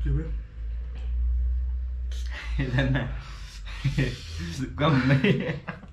Then come me.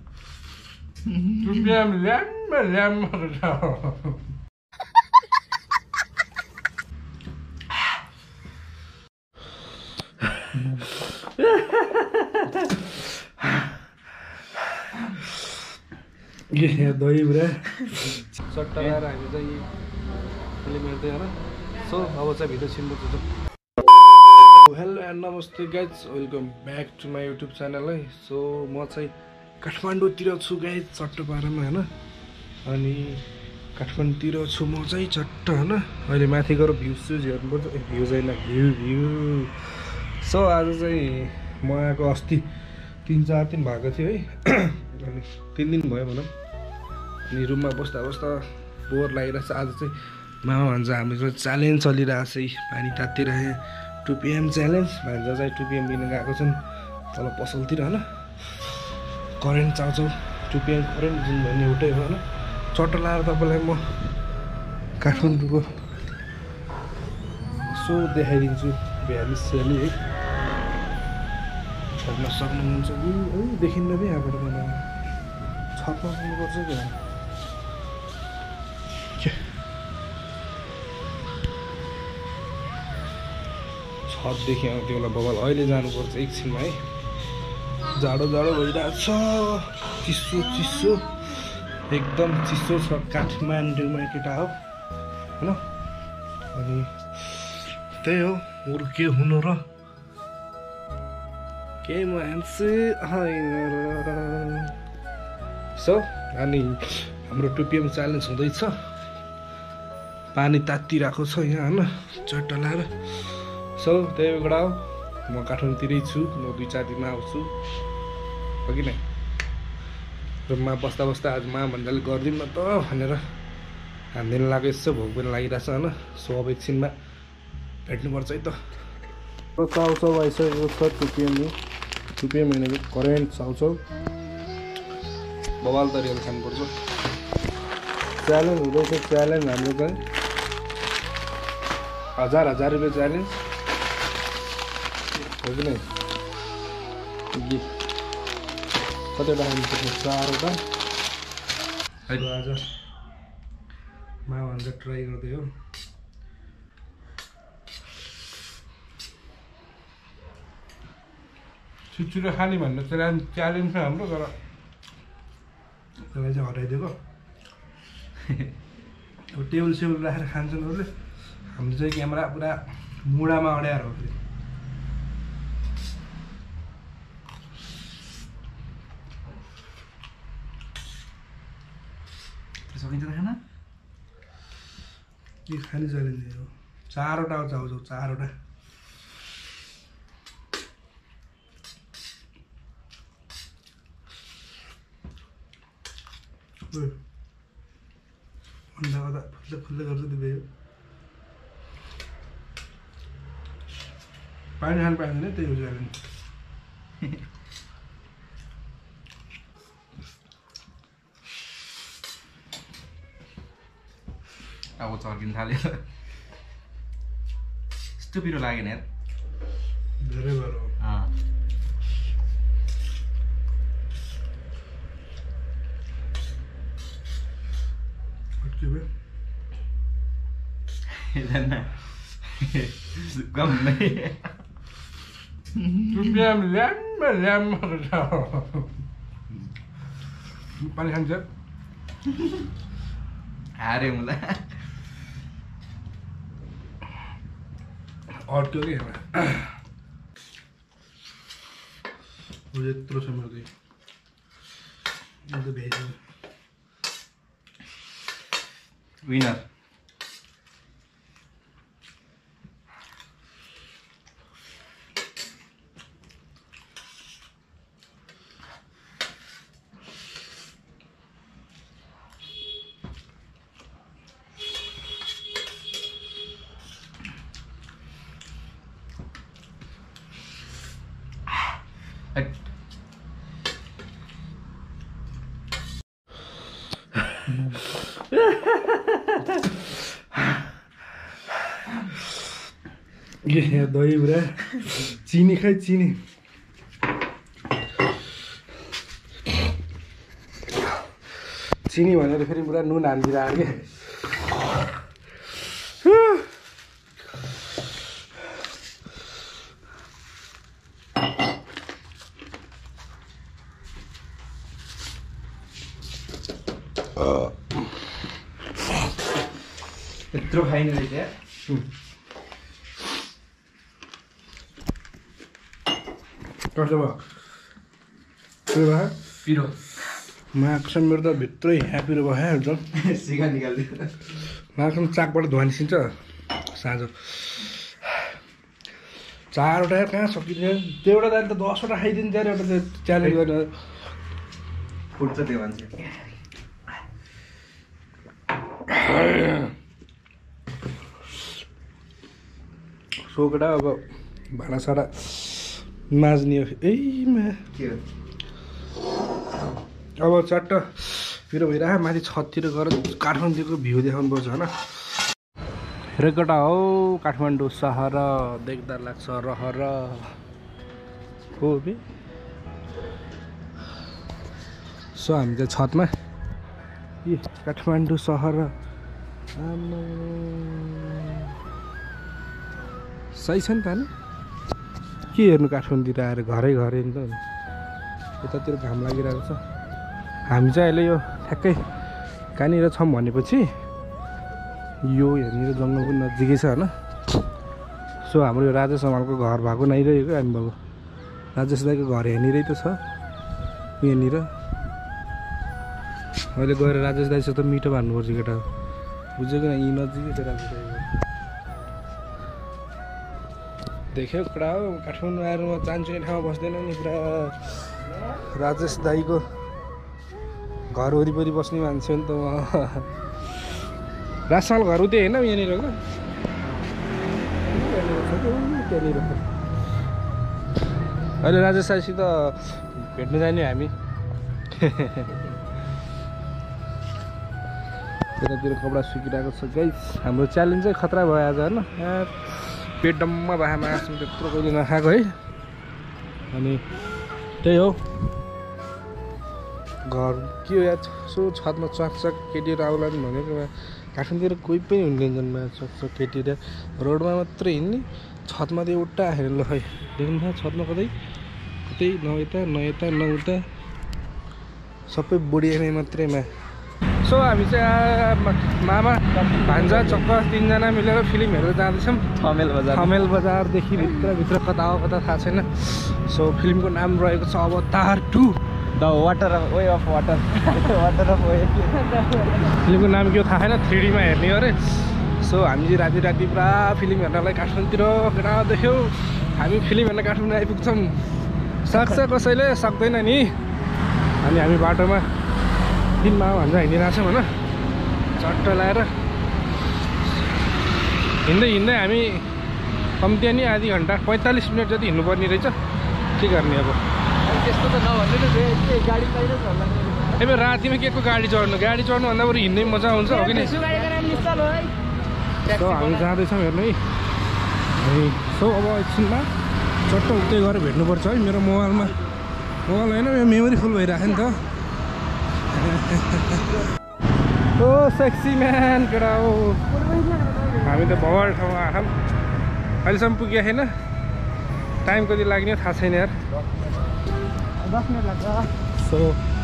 ये दही पुरा सट्टा लगाएर हामी चाहिँ अहिले मेट्दै होइन सो अब चाहिँ भिडियो छिन्नुपर्छ हेलो एन्ड नमस्ते guys welcome back to my YouTube channel है सो म चाहिँ काठमाडौँतिर छु गाइज चट्ट पारामा होइन अनि काठमाडौँतिर छु म चाहिँ चट्ट होइन अहिले माथि गएर भ्युज चाहिँ हेर्नुपर्छ भ्युज होइन भ्यू सो आज चाहिँ म आएको अस्ति 3-4 दिन भएको थियो है अनि 3 दिन भयो भनौँ अनि रुममा बस्दा बस्दा बोर लागिरहेको छ आज चाहिँ मामा भान्जा हाम्रो च्यालेन्ज चलिरहेको छ पानी तातिरहे 2 PM च्यालेन्ज भान्जा चाहिँ 2 PM लिन गएको छन् तल पसलतिर होइन करेन्ट चाउचाउ 2 PM करेन्ट जुन भन्ने एउटै हो होइन चट्ट लाएर तपाईँलाई म काठमाडौँको सो देखाइदिन्छु भ्याली स्याली है हेर्न सक्नुहुन्छ कि है देखिन्न पनि यहाँबाट बनाउनु छतमा पुग्नुपर्छ क्या छतदेखि आउँथ्यो होला बबाल अहिले जानुपर्छ एकछिनमा है जाडो जाडो भइरहेको छ चिसो चिसो एकदम चिसो छ काठमाडौँमा केटा हो होइन अनि त्यही हो अरू के हुनु र के मान्छे होइन सो अनि हाम्रो 2 PM च्यालेन्ज हुँदैछ पानी तातिरहेको छ यहाँ होइन चट्ट लाएर सो त्यही एउटा हो म काठमाडौँतिरै छु म 2-4 दिनमा आउँछु हो कि नै रुममा बस्दा बस्दा आज मा भन्दाले गरिदिउँ न त भनेर हान्दिन लाग्यो यसो भोक पनि लागिरहेछ होइन सो अब एकछिनमा भेट्नुपर्छ है त चाउचाउ आइसकेको छ 2 PM 2 PM भनेको करेन्ट चाउचाउ बवाल तरिकाले खानुपर्छ च्यालेन्ज हुँदैछ च्यालेन्ज हाम्रो चाहिँ 1000 रुपियाँ च्यालेन्ज हो कि नै कतिवटा खानु सक्छ 4वटा आज मा भन्छ ट्राई गर्दै हो छिटो खाने भन्ने च्यालेन्ज छ हाम्रो तर त्यसलाई चाहिँ हटाइदिएको अब टेबल सेबल राखेर खान्छन् अरूले हाम्रो चाहिँ क्यामेरा पुरा मुढामा अड्याएर हो फेरि सकिन्छ त खाना के खाने च्यालेन्ज हो 4वटा चाउचाउ 4वटा अन्डा गर्दा फुल्दै गर्छ त्यो भयो पानी खानु पाइँदैन त्यही हो च्यालेन्ज अब चर्किन थाल्यो यस्तो पिरो लागेन यार धेरै भयो पानी खान्छ हारे मलाई अड्क्यो कि यत्रो छ मेरो चाहिँ भेज विनर यहाँ दही पुरा चिनी खै चिनी चिनी भनेर फेरि पुरा नुन हालिदिएर आयो क्या यत्रो खाइने रहेछ कस्तो भयो पिरो भयो पिरो माक्छ मेरो त भित्रै ह्यापिरो भयो हुन्छ सिगा निकालिदियो माक्छ चाकबाट धुवा निस्किन्छ साँझ 4वटा कहाँ सकिन्छ त्यो एउटा दाल त 10वटा खाइदिन्छ यार एउटा च्यालेन्ज गरेर फुट्छ त्यो मान्छे सोकटा अब भाँडासाँडा माझ्ने एमा के हो अब चट्ट पिरो भइरह माथि छततिर गएर काठमाडौँको भ्यू देखाउनु पर्छ होइन रेकटा हो काठमाडौँ सहर देख्दा लाग्छ रहर हो बे सो हामी चाहिँ छतमा ए काठमाडौँ सहर सही छ नि त होइन के हेर्नु काठमाडौँतिर आएर घरै घरै नि त यतातिर घाम लागिरहेको छ हामी चाहिँ अहिले यो ठ्याक्कै कहाँनिर छौँ भनेपछि यो यहाँनिर जङ्गल पनि नजिकै छ होइन सो हाम्रो यो राजेश हमालको घर भएको नआइरहेको हामी भएको राजेश दाईको घर यहाँनिरै त छ यहाँनिर अहिले गएर राजेश दाईसित मिठो भन्नुपर्छ केटा बुझेको न यी नजिकै छ राजेश दाईको देख्यो कडा हो काठमाडौँ आएर म चाहन्छु ठाउँमा बस्दैन नि पुरा राजेश दाईको घर वरिपरि बस्ने मान्छे नि त म राजसाल घर उतै होइन यहाँनिर हो त्यहाँनिर अहिले राजेश दाईसित भेट्न जाने हामी त्यतातिर कपडा सुकिरहेको छ गाइस हाम्रो च्यालेन्ज चाहिँ खतरा भयो आज होइन पेट डम्मा भए मासु त्यत्रो कहिले नखाएको है अनि त्यही हो घर के हो या सो छतमा चकचक केटीहरू आउला नि भनेको काठमाडौँतिर कोही पनि हुँदैन चकचक केटीहरू रोडमा मात्रै हिँड्ने छतमा त एउटा हेरेर ल खै देख्नु थाहा छतमा कतै कतै न यता न उता सबै बुढियामै मात्रैमा सो हामी चाहिँ मामा भान्जा चक्क 3जना मिलेर फिल्म हेरेर जाँदैछौँ थमेल बजारदेखि भित्र कता हो कता थाहा छैन सो फिल्मको नाम रहेको छ Avatar 2 the water way of water of way फिल्मको नाम के हो थाहा छैन 3D मा हेर्ने अरे सो हामी राति पुरा फिल्म हेर्नलाई काठमाडौँतिर केटा देख्यौ हामी फिल्म हेर्न काठमाडौँ आइपुग्छौँ सक्छ कसैले सक्दैन नि अनि हामी बाटोमा दिनमा भन्छ हिँडिरहेको छौँ होइन चट्ट लगाएर हिँड्दै हामी कम्ती नि आधी घन्टा 45 मिनट जति हिँड्नुपर्ने रहेछ के गर्ने अब त्यस्तो त नभन्नु गाडी पाइरहेको होला रातिमा के को गाडी चढ्नुभन्दा बरु हिँड्दै मजा आउँछ हो कि नि सो हामी जाँदैछौँ हेर्नु है सो अब एकछिनमा चट्ट उतै गएर भेट्नुपर्छ है मेरो मोबाइल होइन मेरो मेमोरी फुल भइरहेको नि त ओ सेक्सी म्यान केटा हो हामी त भवाल ठाउँमा आँखौँ अहिलेसम्म पुगेको छैन टाइम कति लाग्ने थाहा छैन यार 10 मिनट लाग्छ सो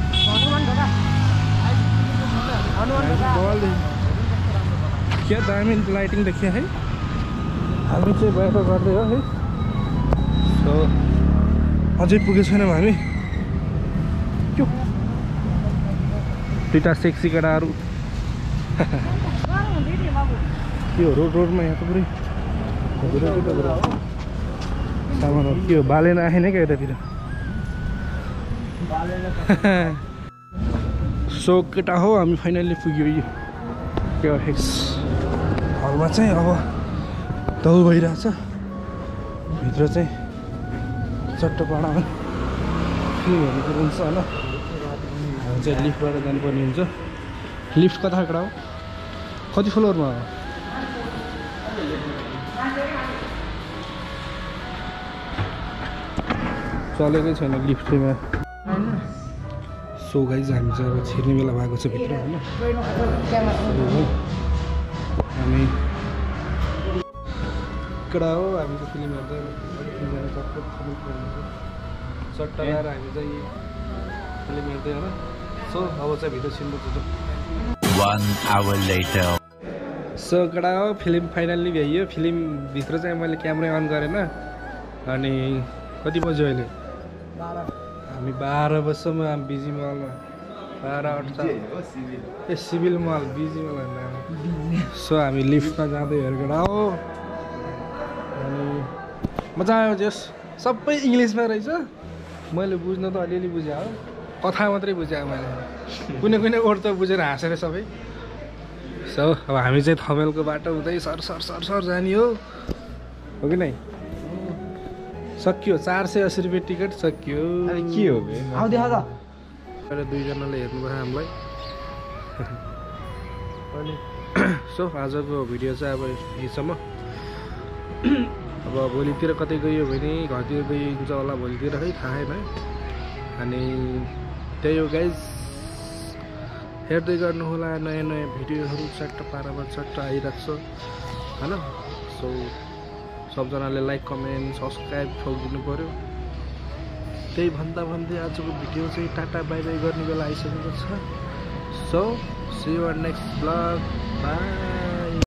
क्या दामी लाइटिङ देखियो है हामी चाहिँ बाटो गर्दै हो है सो अझै पुगेको छैनौँ हामी दुईवटा सेक्सी केटाहरू के हो रोडमा यहाँ त पुरै सामानहरू के हो बालेन आएन क्या यतातिर सो केटा हो हामी फाइनल्ली पुग्यो यो हलमा चाहिँ अब दौड भइरहेछ भित्र चाहिँ चट्टपाडा फिल्महरू हुन्छ होइन हामी चाहिँ लिफ्टबाट जानुपर्ने हुन्छ लिफ्ट कता कडा हो कति फ्लोरमा हो चलेकै छैन लिफ्टमा सो गाइज हामी चाहिँ अब छिर्ने बेला भएको छ भित्र होइन हामी कडा हो हामी चाहिँ फिल्म हेर्दै सट्टा लगाएर हामी चाहिँ फिल्म हेर्दै होइन सो अब चाहिँ भिडियो छिर्नुपर्छ 1 hour later सो कडा हो फिल्म फाइनल्ली भ्याइयो फिल्मभित्र चाहिँ मैले क्यामेरा अन गरेन अनि कति बज्यो अहिले हामी 12 बजीसम्म बिजी मलमा 12 Civil Mall busy mall so हामी लिफ्टमा जाँदै हेरेर हो अनि मजा आयो जस सबै इङ्ग्लिसमा रहेछ मैले बुझ्न त अलिअलि बुझेँ हो कथा मात्रै बुझेँ मैले कुनै कुनै वर्ड त बुझेर हाँसेर सबै सो अब हामी चाहिँ थमेलको बाटो हुँदै सर सर सर सर जाने हो कि नै सकियो 480 रुपियाँ टिकट सकियो के हो अहिले दुईजनाले हेर्नुभयो हामीलाई अनि सो आजको भिडियो चाहिँ अब यहीसम्म अब भोलितिर कतै गयो भने घरतिर गइन्छ होला भोलितिर है थाहा छैन अनि त्यही हो गाइज हेर्दै गर्नु होला नयाँ नयाँ भिडियोहरू चट्ट पारामा चट्ट आइरहेको छ होइन सो सबजनाले लाइक कमेन्ट सब्सक्राइब ठोकिदिनु पऱ्यो त्यही भन्दै आजको भिडियो चाहिँ टाटा बाई बाई गर्ने बेला आइसकेको छ so see you on next blog by